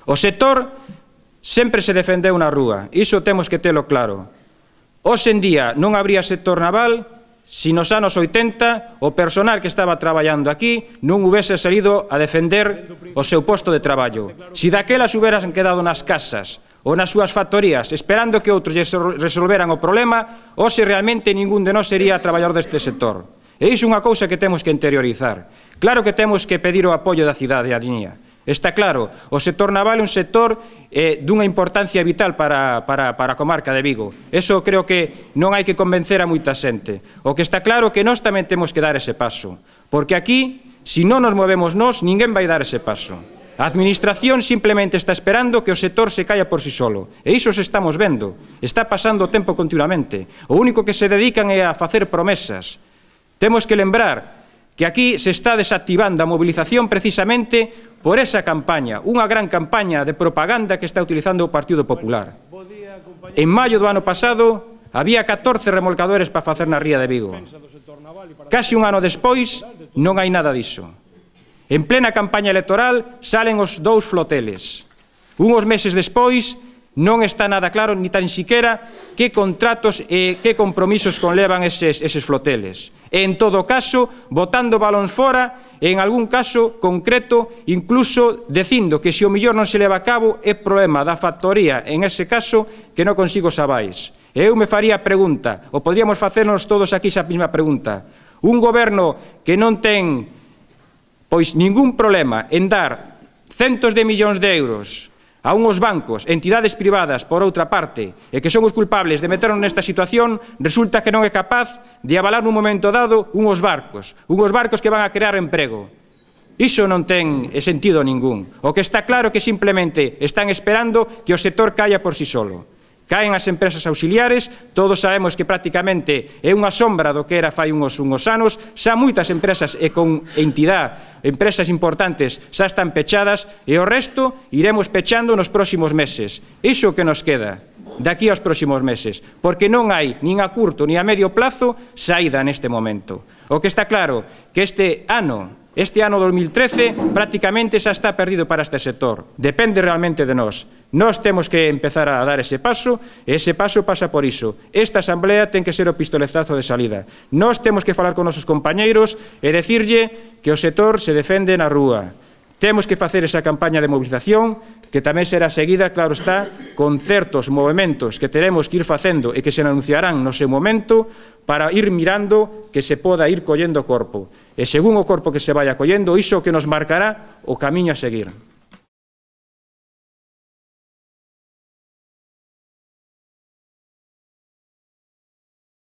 O sector sempre se defendeu na rúa, iso temos que telo claro. Hoxe en día non habría sector naval se nos anos 80 o personal que estaba traballando aquí non houvese salido a defender o seu posto de traballo. Se daquelas houberan quedado nas casas ou nas súas factorías esperando que outros resolveran o problema, hoxe realmente ningún de nós sería traballador deste sector. E iso é unha cousa que temos que interiorizar. Claro que temos que pedir o apoio da cidade e a liña. Está claro, o sector naval é un sector dunha importancia vital para a comarca de Vigo. Eso creo que non hai que convencer a moita xente. O que está claro é que nós tamén temos que dar ese paso. Porque aquí, se non nos movemos nós, ninguén vai dar ese paso. A administración simplemente está esperando que o sector se caia por si solo. E iso se estamos vendo. Está pasando o tempo continuamente. O único que se dedican é a facer promesas. Temos que lembrar que aquí se está desactivando a movilización precisamente por esa campaña, unha gran campaña de propaganda que está utilizando o Partido Popular. En maio do ano pasado había 14 remolcadores para facer na ría de Vigo. Casi un ano despois non hai nada diso. En plena campaña electoral salen os 2 floteles. Unhos meses despois non está nada claro ni tan siquiera que contratos e que compromisos conlevan eses floteles. E, en todo caso, botando balóns fora, en algún caso concreto, incluso dicindo que se o mellor non se leva a cabo é problema da factoría, en ese caso, que non consigo sabáis. E eu me faría a pregunta, ou podríamos facernos todos aquí esa mesma pregunta, un goberno que non ten pois ningún problema en dar centos de millóns de euros a unhos bancos, entidades privadas, por outra parte, e que son os culpables de meternos nesta situación, resulta que non é capaz de avalar nun momento dado unhos barcos que van a crear emprego. Iso non ten sentido ningún. O que está claro é que simplemente están esperando que o sector caia por si solo. Caen as empresas auxiliares, todos sabemos que prácticamente é unha sombra do que era fai uns anos, xa moitas empresas e con entidade, empresas importantes xa están pechadas e o resto iremos pechando nos próximos meses. Iso que nos queda de aquí aos próximos meses, porque non hai nin a curto nin a medio plazo saída neste momento. O que está claro que este ano 2013 prácticamente xa está perdido para este sector. Depende realmente de nós. Nós temos que empezar a dar ese paso e ese paso pasa por iso. Esta asamblea ten que ser o pistoletazo de salida. Nós temos que falar con nosos compañeiros e decirlle que o sector se defende na rúa. Temos que facer esa campaña de movilización que tamén será seguida, claro está, con certos movimentos que teremos que ir facendo e que se anunciarán no seu momento para ir mirando que se poda ir collendo o corpo. E según o corpo que se vaya collendo, iso que nos marcará o camiño a seguir.